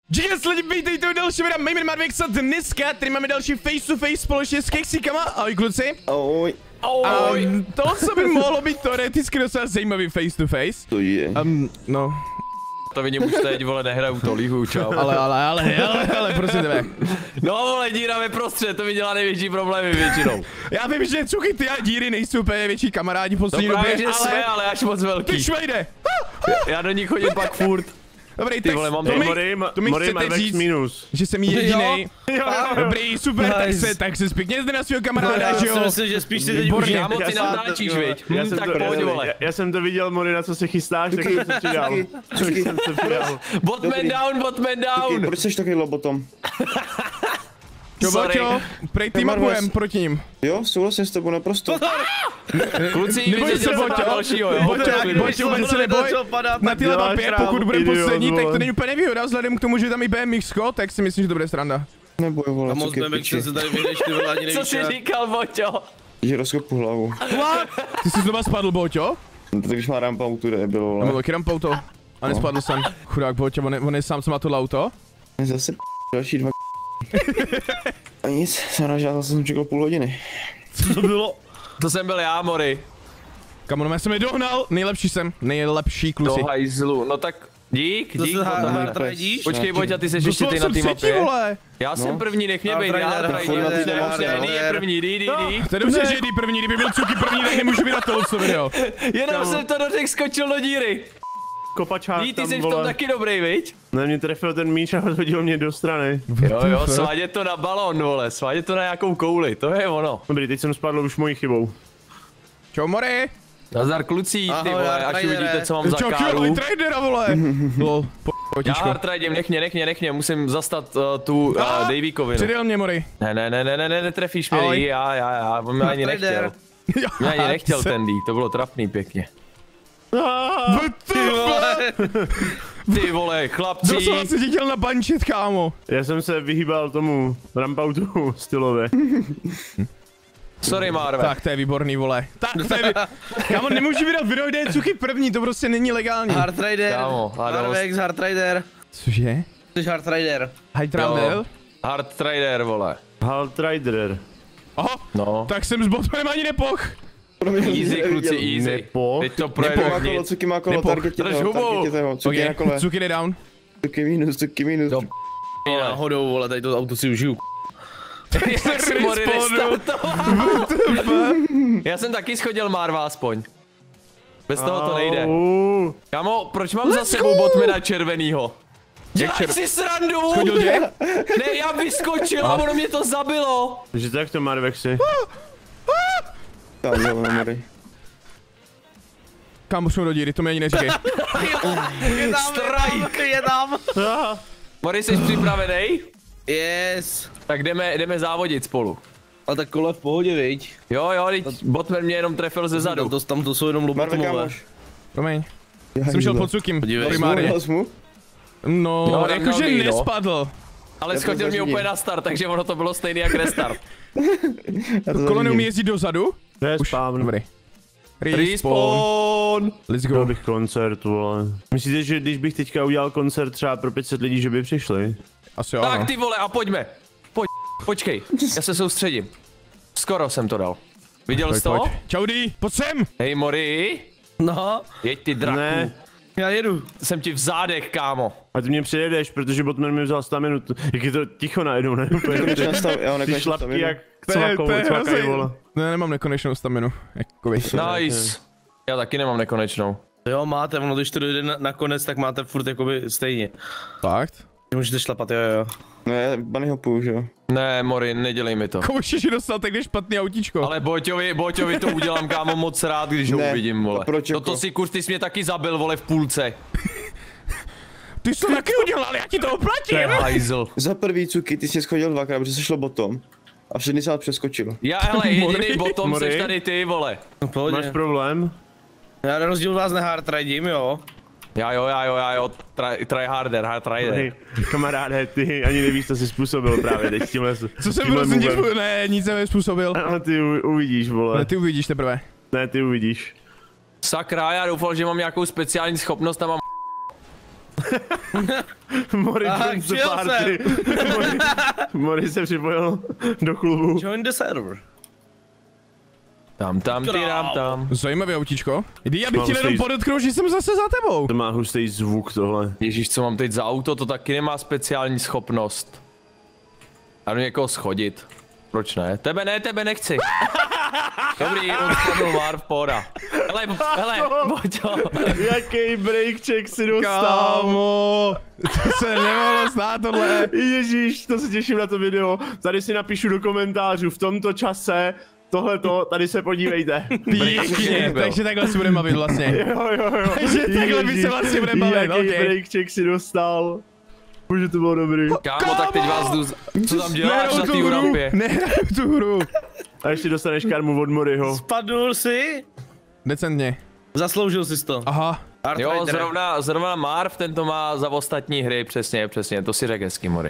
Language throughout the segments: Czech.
Díky lidi, vítejte u dalšího videa, mé jméno Marvex a dneska tady máme další face to face společně s keksíkama. Ahoj kluci. Ahoj. Ahoj. A to, co by mohlo být teoreticky docela zajímavý face to face. To je. No. To vidím už teď, vole, nehraju to lihu, čau. Ale, prosím tebe. No vole, díra ve prostřed, to mi dělá největší problémy většinou. Já vím, že Cuky, ty a díry nejsou úplně větší kamarádi v poslední době, právě, že jsme, ale až moc velký. Ty švejde. Já do nich chodím pak furt. Dobrý, ty vole, mám to mi chcete říct, minus. Že jsem jedinej. Dobrý, super, nice. tak se zpěkně zde na svého kamaráda, že jo? Já si myslím, že spíš si teď už kámo, ty natáčíš, viď? Tak pojď, vole. Já jsem to viděl, Mori, na co se chystáš, tak jsem se přidal. Botman down. Proč jsi takový lobotom? Čo, Boťo, prej týmakujem proti ním. Jo, souhlasím s tebou naprosto. Kluci, neboj se, Boťo, Boťo, vůbec se neboj. Na tyhle mapě, pokud budeme poslední, tak to není úplně nevýhoda, vzhledem k tomu, že tam i BMXko, tak si myslím, že to bude sranda. Neboj, vole, a moc BMX se tady vyjdeš, ty vole, ani nevíš. Co jsi říkal, Boťo? Že rozkopu hlavu. Ty jsi znova spadl, Boťo? No to když má rampautu, nebylo, vole. Mám taky rampauto. A nespadl jsem. Chudák Boťo, on je sám, co má tohle auto? Zase další dva. A nic, jsem jsem čekal půl hodiny. Co to bylo? To jsem byl já, Mori. Kamo, já jsem je dohnal, nejlepší kluci. Do hajzlu, no tak dík. Počkej, Boťa, ty seš ještě ty na té mapě. Já jsem první, nech mě bejt, Didi je první, Didi. To je dobře, že Didi první, kdyby byl Cuky první, tak nemůžu vydat tohle video. Jenom jsem to do těch skočil do díry. Kopačák ty tam, jsi v vole. tom taky dobrý, viď? Ne, mě trefil ten míč a hodil mě do strany. Jo, svádět to na balón, vole, svádět to na nějakou kouli, to je ono. Dobrý, teď jsem spadl už mojí chybou. Čau, Mori. Nazdar kluci, ty vole, až uvidíte, co mám za káru. Čau, Hardridera, vole. Já hardridem, nech mě, musím zastat tu Davíkovi. Přidejl mě, Mori. Ne, netrefíš mě, já, on mě ani nechtěl. Mě ani nechtěl ten D, to bylo trapný pěkně. Ty vole, chlapci. Doslova si tě chtěl nabančit, kámo. Já jsem se vyhýbal tomu rampautu stylově. Sorry, Marve. Tak to je výborný, vole. Tak to je kámo, nemůžu vydat video, kde je Cuky první, to prostě není legální. Hardrider, Marvex, Hardrider. Cože? Jsi Hardrider. Hardrider? Hardrider, vole. Hardrider. Aha, no. Tak jsem s Botmanem ani nepoch. Easy, kluci, easy. Teď to projedu hned. Cuky má kolo, targetěte ho, Cuky na kole. Cuky jde down. Cuky minus. Náhodou, vole, tady to auto si užiju. Jak si Mori restartoval. Já jsem taky schodil Marva aspoň. Bez toho to nejde. Kámo, proč mám za sebou Botmana červenýho? Děláš si srandu? Schodil tě? Ne, já vyskočil a ono mě to zabilo. Takže tak to, Marvexi. Kámo, šel do díry, to mi ani neříkej. Strike! Je tam. Mori, jsi připravený? Yes. Tak jdeme závodit spolu. A tak kole v pohodě, viď? Jo, teď Botman mě jenom trefil ze zadu. Tam to jsou jenom lobotomové. Promiň. Jsem šel pod Cukým, primárně. No, jakože nespadl. Ale schodil mě úplně na start, takže ono to bylo stejný jak restart. Kolo neumí jezdit dozadu? Respawn. Dobrý. Respawn. Let's go. Dal bych koncert, vole. Myslíte, že když bych teďka udělal koncert třeba pro 500 lidí, že by přišli? Asi jo, tak ty vole, a pojďme. Počkej, já se soustředím. Skoro jsem to dal. Viděl jsi to? Čau, Dí, pojď sem. Hej, Mori. No. Jeď ty draku. Ne. Já jedu. Jsem ti v zádech, kámo. A ty mě přijedeš, protože Botman mi vzal 100 minut. Jak je to ticho najednou, ne? Ty šlapky jak cvakají, vole. Ne, nemám nekonečnou staminu. Nice. Já taky nemám nekonečnou. Jo, máte, ono když to dojde nakonec, tak máte furt jakoby stejně. Fakt? Můžete šlapat, jo. No já Bunny hopuju, že jo. Ne, Mori, nedělej mi to. Kouši, že dostal takhle špatný autíčko. Ale Boťovi to udělám, kámo, moc rád, když ho uvidím, vole. Toto si kurz, ty jsi mě taky zabil, vole, v půlce. Ty jsi to taky udělal, já ti to oplatím. To je hajzl. Za prvý, Cuky, ty jsi schodil dvakrát, protože jsi šlo bottom. A všechny se přeskočil. Já, hele, jediný bottom seš tady ty, vole. Máš problém? Já na rozdíl vás nehardridím, jo. Já jo, try harder. Kamaráde, ty ani nevíš, co jsi způsobil právě teď tímhle. Co jsem prostě ne, nic jsem nespůsobil. Ale ty uvidíš, vole. Ne, ty uvidíš teprve. Ne, ty uvidíš. Sakra, já doufal, že mám nějakou speciální schopnost a mám Mori joins the party. Mori se připojil do klubu. Join the server. Tam, tam. Zajímavé autíčko. Já bych chtěl jenom podotknout, že jsem zase za tebou. To má hustý zvuk tohle. Ježíš, co mám teď za auto, to taky nemá speciální schopnost. A do někoho schodit. Proč ne? Tebe nechci. Dobrý, odpadl Marv, pohoda. Hele, Boťo. Jaký breakcheck si dostal. Kámo, to se nemohlo stát tohle. Ježíš, to se těším na to video. Tady si napíšu do komentářů v tomto čase. Tohleto, tady se podívejte. Pěkně, takže takhle si budeme bavit vlastně. Jo. Takže takhle by se vlastně budeme bavit, jaký okay. breakcheck si dostal. Bože, to bylo dobrý. Kámo, tak teď vás jdu... Co tam děláš na té rampě? Nehraju tu hru. A ještě dostaneš karmu od Moriho. Spadnul si? Decentně. Zasloužil jsi to. Aha. Jo, zrovna Marv, ten to má za ostatní hry, přesně, to si řek hezky, Mori.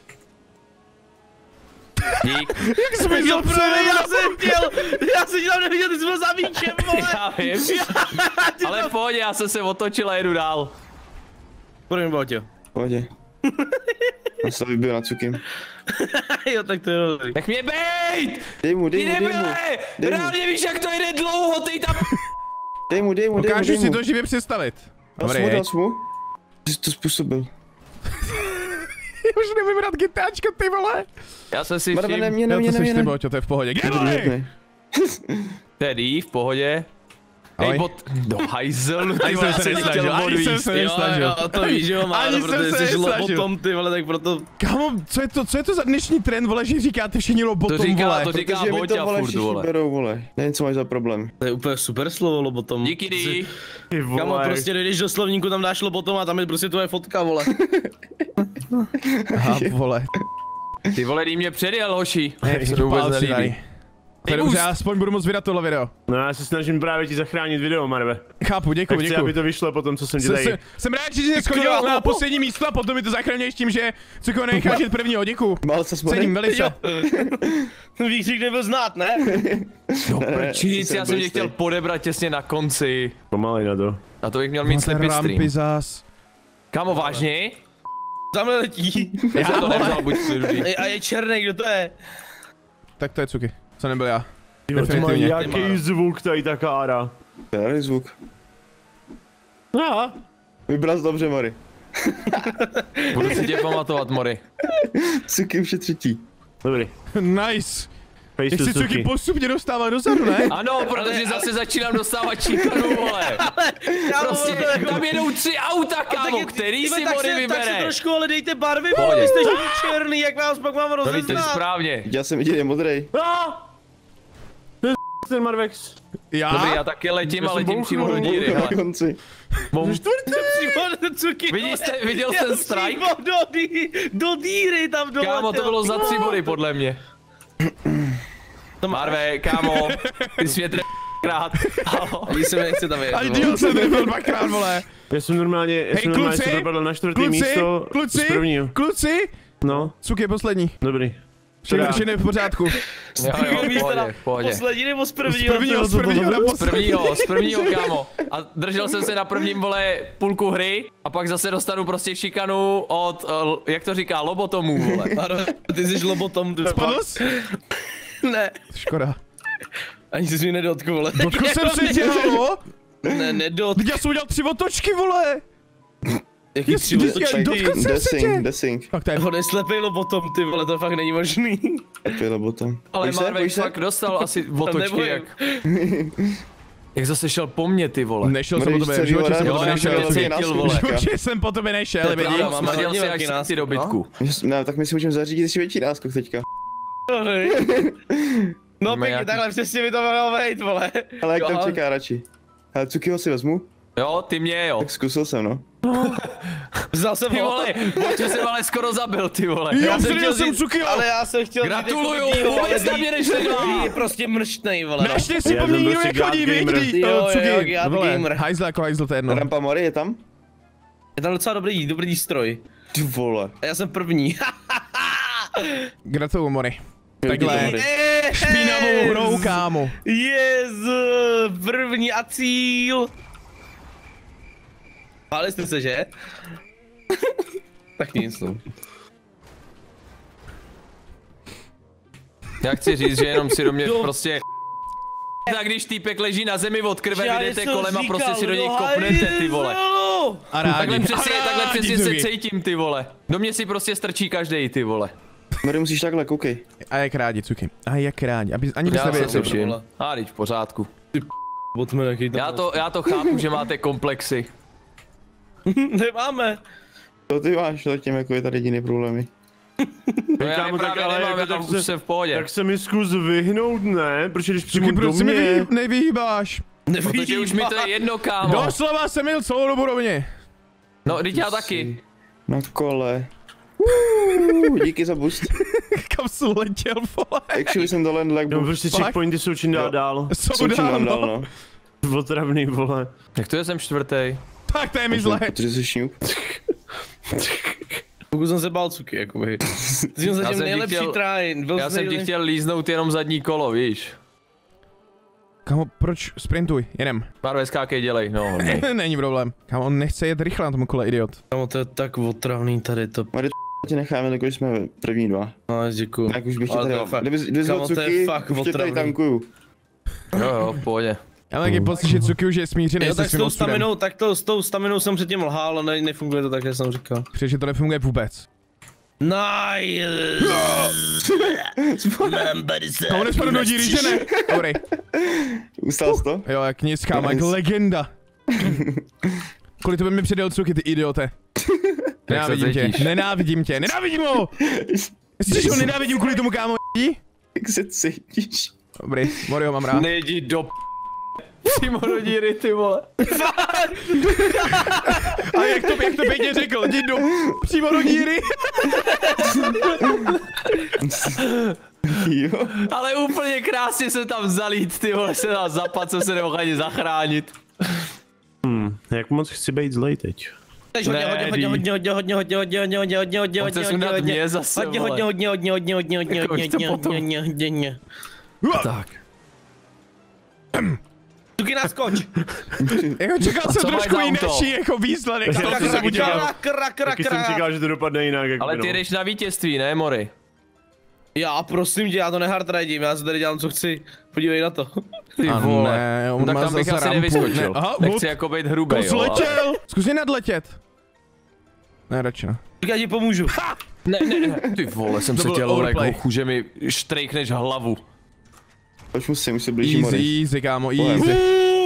Dík. Jak jsi viděl Já jsem tam neviděl, ty jsi byl za míčem, vole. Já vím, ale v pohodě, já jsem se otočil a jedu dál. Pojďme, Boťo. Pohodě. Já se to vybil na cukim. Jo, tak to je dobrý. Nech mě bejt! Dej mu. Reálně víš, jak to jde dlouho, ty tam... Dej mu. Dokážu si to živě představit. Dobrý, dal jsi mu? Ty jsi to způsobil. Už nevím rád gitáčko, ty vole. Já jsem si Marve, všim... ne, to seš ty, Boťo, to je v pohodě. Getaway! Tedy, v pohodě. Ahoj. Hej, do hajzl, Ani jsem se nesnažil, ani jsem se nesnažil. Jo, to víš, jo, má, protože jsi lobotom, ty vole, tak proto... Kámo, co je to za dnešní trend, vole, že říkáte všichni lobotom, vole? To říká Protože mi Boťa to, vole, furt, všichni vole. berou, vole. Nevím, co máš za problém. To je úplně super slovo, lobotom. Díky, Dí. Kámo, prostě dojdeš do slovníku, tam dáš lobotom a tam je prostě tvoje fotka, vole. Aha, vole. Ty vole, Dí mě předjel, hoši. Ne, to vůbec nelíbí. To je dobře, já aspoň budu moc vydat tohle video. No já se snažím právě ti zachránit video, Marve. Chápu, děkuji. Chci, aby to vyšlo po tom, co jsem ti tady. Jsem rád, že jsi schodil na poslední místo a potom mi to zachraňuješ tím, že Cuko necháš jít prvního, děkuji. Mal se Cením velice. Víš, kde byl znát, ne? No prčíc, já jsem tě chtěl podebrat těsně na konci. Pomalej na to. A to bych měl mít slepý stream. Zás. Kámo, vážně? Tamhle letí. Já jsem to nevzal, buď si. A je černý, kdo to je? Tak to je Cuky, co nebyl já. Jo, to má Definitivně. jaký zvuk tady ta kára. To je zvuk. Aha. Vybral jsi dobře, Mori. Budu si tě pamatovat, Mori. Cuky už je třetí. Dobrý. Nice. Face Jak to si Cuky Cuky. postupně dostává dozadu, ne? Ano, protože zase začínám dostávat číkanu, vole. Prostě tam jedou 3 auta, kámo, který si Mori Tak si vybere. trošku, ale dejte barvy, vole, vy jste černý, jak vás pak mám To víte rozeznat. správně. Já jsem viděl, je modrej. To je ten Marvex. Já? Dobrý, já taky letím a letím přímo do díry, Na hele. konci. Bum. Cuky, Viděl jsem strike? Do díry tam dole. Kámo, to bylo za 3 body, podle mě. Marve, kámo, ty jsi mě krát. Ani se mi nechce tam Ani díl jsem nebyl dvakrát, vole. Já jsem normálně se dopadl na 4. místo z prvního. Kluci, No, Cuky je poslední. dobrý. Všechno je v pořádku. Jo, v pohodě. Poslední nebo z prvního? Z prvního, kámo. A držel jsem se na prvním, vole, půlku hry a pak zase dostanu prostě šikanu od, jak to říká, lobotomů, vole. Ty jsi lobotom, ty Spadl jsi? Ne, Škoda. ani jsi mi nedotkl, vole. Dotkl jsem se tě, halo? Ne, nedotkl. Teď já jsem udělal 3 otočky, vole. Jaký tři otočky? Dotkl jsem se tě. Desing. Tak to je. On je slepej lobotom, ty vole, to fakt není možný. Pělo potom. Ale Marvek fakt dostal asi otočky, jak... Jak zase šel po mně, ty vole. Nešel jsem po tobě, v životě jsem po tobě nešel. vole. V životě jsem po tobě nešel, Já vidíš? mám naděl si až si dobytku. Ne, tak my si můžeme zařídit ještě větší náskok teďka. No pěkně, takhle přesně mi to mohlo vejít, vole. Ale jak tam čeká radši? Ale Cukyho si vezmu? Jo, ty mě jo. Tak zkusil jsem, no. Vzal jsem Ty ho. vole, Boťo jsem ale skoro zabil, ty vole. Já jsem Cukyho. Ale já jsem chtěl... Gratuluju, vůbec na mě nešledá. Je prostě mrštnej, vole. Ještě si Já po mně jsem nikdo prostě nechodí, God Gamer. vidí? Jo, Cuky, God vole, Gamer. hajzl jako hajzl, to je jedno. Rampa Mori je tam? Je tam docela dobrý stroj. Ty vole. A já jsem první. Gratuluju, Mori. Takhle špinavou hrou, kámo. První a cíl. Báli jste se, že? Tak nic, no. Já chci říct, že jenom si do mě prostě... Tak když týpek leží na zemi od krve, vy jdete kolem a prostě si do něj kopnete, ty vole. A rádi. Takhle přesně se cítím, ty vole. Do mě si prostě strčí každej, ty vole. Mary, musíš takhle, koukej. A jak rádi, Cuky. A jak rádi. Ani bys nevěděl. A teď v pořádku. Já to chápu, že máte komplexy. Nemáme. To ty máš zatím, jako je tady jediný problémy. No já právě nemám, já už jsem v pohodě. Tak se mi zkus vyhnout, ne? Protože když přijmu do mě... mě... nevyhýbáš? Protože už mi to je jedno, kámo. Doslova jsem jel celou dobu do mě. No, teď já taky. Na kole. Díky za boost. Kam jsi letěl, vole? Actually jsem dole like no, prostě checkpointy jsou čím dál dál. Jsou dál, no. Otravný, vole. Jak to je, jsem čtvrtý? Tak to je mi zle. Protože jsi šňup. Pokud jsem se bál, Cuky, jakoby. Ty jsi zatím nejlepší try. Já jsem ti chtěl líznout jenom zadní kolo, víš. Kamo, proč sprintuj, jedem. Marve, skákej, dělej, no. Není problém. Kamo, on nechce jet rychle na tom kole, idiot. Kamo, to je tak otravný tady to. Mary, tě necháme, dokud jsme první dva. No, děkuju. Tak už bych tě tady... Kdyby kamo, to je fakt už tě tady tankuju. Jo, v pohodě. Já mám taky pocit, že Cuky už je smířený se svým ostudem. S tou staminou jsem předtím lhal, ale nefunguje to tak, jak jsem říkal. Protože to nefunguje vůbec. Nice! A on nespadl do díry, že ne? Dobrý. Ustál jsi to? Jo, jak nic, kámo, jak legenda. Kolik to by mi předjel Cuky, ty idiote. Nenávidím tě, nenávidím ho! Myslíš, že ho nenávidím kvůli tomu, kámo, Jak se cítíš? Dobrý, Morio mám rád. Nejdi do přímo do díry, ty vole. A jak to pěkně řekl, jdi přímo do díry. Jo. Ale úplně krásně se tam zalít, ty vole, se dá zapat, co se nemohl ani zachránit. Jak moc chci být zlej teď? Tak. Tuky naskoč! Jako čekal jsem trošku jiný jako výsledek, co jsem udělal. Taky jsem čekal, že to dopadne jinak. Ale ty jdeš na vítězství, ne, Mori? Já prosím tě, já to nehardridím, já se tady dělám, co chci. Podívej na to. Ty vole. On tak tam bych asi nevyskočil. Nechci jako být hrubej, jo. Zletěl! Zkus mě nadletět. Ne, radši ne. Já ti pomůžu. Ne, ty vole, jsem se těl jako že mi štrejkneš hlavu. Proč musím, už se blíží Mori. Easy, kámo, easy.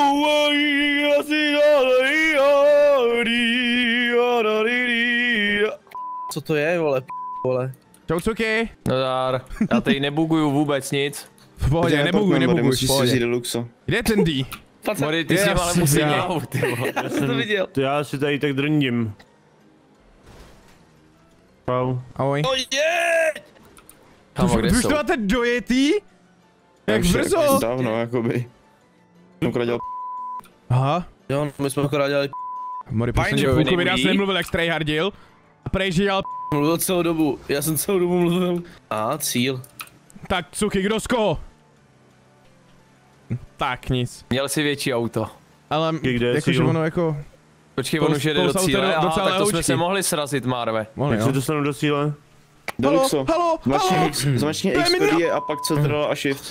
Co to je, vole, Čau, Cuky. Nadár, já tady nebuguju vůbec nic. V pohodě, nebuguj, v pohodě. Kde je ten D? Mori, ty si ale musí hlavu, ty vole. Já jsem to viděl. Já si tady tak drndím. Čau. Ahoj. Kámo, kde jsou? Už jsou? to máte dojetý? Jak brzo? Dávno, jakoby. Jsem akorát dělal Aha. Jo, my jsme akorát dělali Mori, poslední půlku videa jsem nemluvil, jak tryhardil. A prej, že dělal mluvil celou dobu, já jsem celou dobu mluvil. Cíl. Tak, Cuky, kdo z koho? Tak, nic. Měl si větší auto. Ale, jakože ono jako... Počkej, on už jede do cíle, aha, tak to jsme se mohli srazit, Marve. Jak se dostanu do cíle? Deluxo. Halo. Zmačkni X, a pak Ctrl a Shift.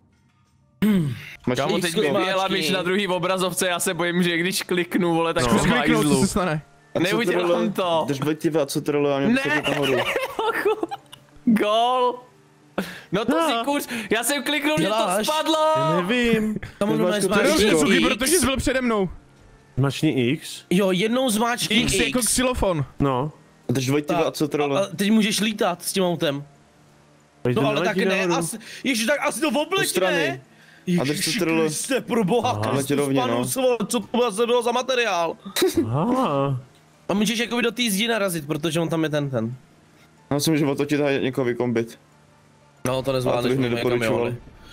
Kámo, teď mi vyjela myš na druhý obrazovce, já se bojím, že když kliknu, vole, tak jsem na jízlu. Co se stane? Neudělám to. Drž blektivě a Ctrl a mě to nahoru. Gól. No to si kůř, já jsem kliknul, že to spadlo. Nevím. Cuky, protože jsi byl přede mnou. Zmačni X. Jo, jednou zmáčkni X jako xylofon. No. Drž blektivě a Ctrl. A teď můžeš lítat s tím autem. No ale tak ne, ježiš, tak asi to v obleť, ne? Ježiši Kriste, pro boha, Kristus panu, co to zase bylo za materiál? Aha. A můžeš jakoby do té zdi narazit, protože on tam je ten. Já myslím, že otočit a někoho vykombit. No to nezvládneš, to bych nedoporučoval.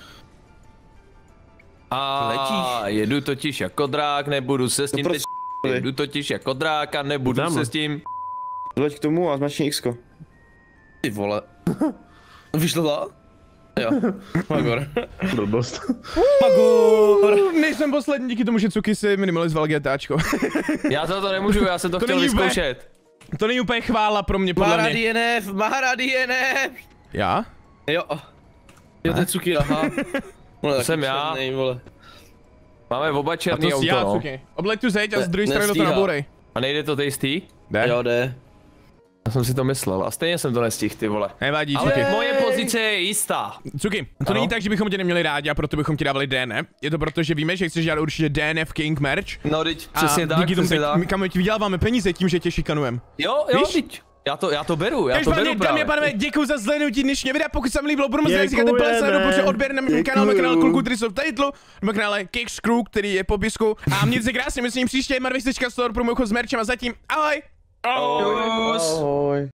A jedu totiž jako drák, nebudu se s tím teď... Jedu totiž jako drák a nebudu se s tím... Zleď k tomu a zmačni X-ko. Ty vole. Vyšlo to? Jo. Magor. Blbost. Magor. Nejsem poslední díky tomu, že Cuky si minimalizoval GTAčko. Já za to nemůžu, já jsem to chtěl vyzkoušet. To není úplně chvála pro mě, podle mě. Mahara DNF. Já? Jo. Jo, to je Cuky, aha. To jsem já. Černý, vole. Máme oba černý auto, no. Cuky. Obleď tu zeď a z druhé strany do toho nabourej. A nejde to tejstý? Jde. Jo, jde. Já jsem si to myslel a stejně jsem to nestihl, ty vole. Nevadí, ale Cuky. Moje pozice je jistá. Cuky, to není tak, že bychom tě neměli rádi a proto bychom ti dávali DNF. Je to proto, že víme, že chceš dělat určitě DNF King merch. No, teď přesně tak, díky tomu přesně tak. Kam ti vyděláváme peníze tím, že tě šikanujem. Jo, teď. Já to beru, Dámy a pánové, děkuji za zhlédnutí dnešního videa, pokud se vám líbilo, budu moc rád, říkáte plné sledu, protože odběr na mém kanálu Kluků, který jsou v titulu, na kanále Kicks Crew, který je v popisku. A mějte se krásně, myslím příště, Marvix.store pro můj chod s merchem a zatím ahoj! Ahoj!